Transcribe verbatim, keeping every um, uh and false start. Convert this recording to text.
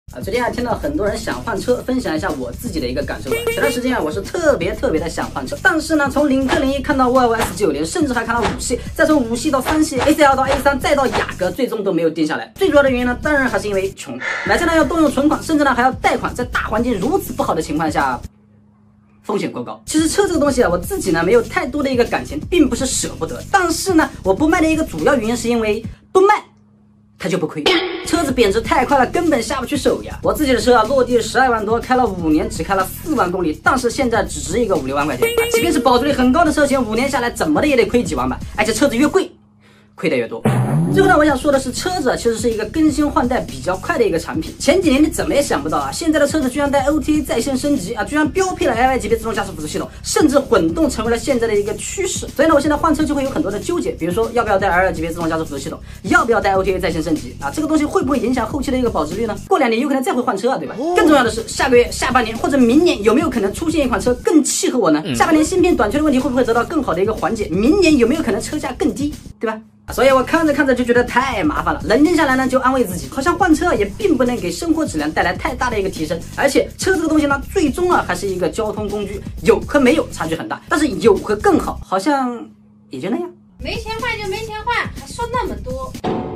啊，最近啊听到很多人想换车，分享一下我自己的一个感受吧。前段时间啊，我是特别特别的想换车，但是呢，从领克零一看到沃尔沃 S 九零，甚至还看到五系，再从五系到三系 ，A C L 到 A 三，再到雅阁，最终都没有定下来。最主要的原因呢，当然还是因为穷，买车呢要动用存款，甚至呢还要贷款，在大环境如此不好的情况下。 风险过高。其实车这个东西啊，我自己呢没有太多的一个感情，并不是舍不得。但是呢，我不卖的一个主要原因是因为不卖，它就不亏。车子贬值太快了，根本下不去手呀。我自己的车啊，落地十二万多，开了五年，只开了四万公里，但是现在只值一个五六万块钱。即便是保值率很高的车型，五年下来怎么的也得亏几万吧。而且车子越贵，亏的越多。 最后呢，我想说的是，车子啊，其实是一个更新换代比较快的一个产品。前几年你怎么也想不到啊，现在的车子居然带 O T A 在线升级啊，居然标配了 L I 级别自动驾驶辅助系统，甚至混动成为了现在的一个趋势。所以呢，我现在换车就会有很多的纠结，比如说要不要带 L I 级别自动驾驶辅助系统，要不要带 O T A 在线升级啊？这个东西会不会影响后期的一个保值率呢？过两年有可能再会换车啊，对吧？更重要的是，下个月、下半年或者明年有没有可能出现一款车更契合我呢？下半年芯片短缺的问题会不会得到更好的一个缓解？明年有没有可能车价更低，对吧？ 所以我看着看着就觉得太麻烦了，冷静下来呢，就安慰自己，好像换车也并不能给生活质量带来太大的一个提升，而且车这个东西呢，最终啊还是一个交通工具，有和没有差距很大，但是有和更好，好像也就那样。 没钱换就没钱换，还说那么多。